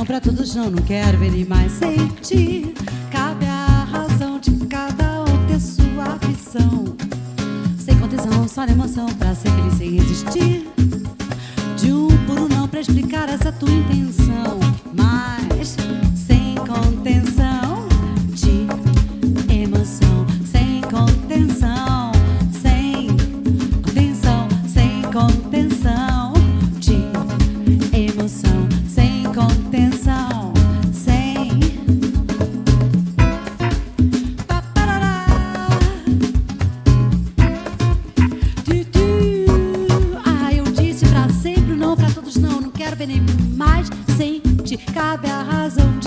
pra todos não, não quero ver nem mais sentir. Cabe a razão de cada um ter sua visão. Sem contenção, só na emoção, pra ser feliz sem resistir. De um por um não pra explicar essa tua intenção. Mas sem contenção de emoção. Sem contenção, sem contenção, sem contenção de emoção. Sem contenção, sem paparará. Eu disse pra sempre não, pra todos não, não quero ver nem mais sentir. Cabe a razão de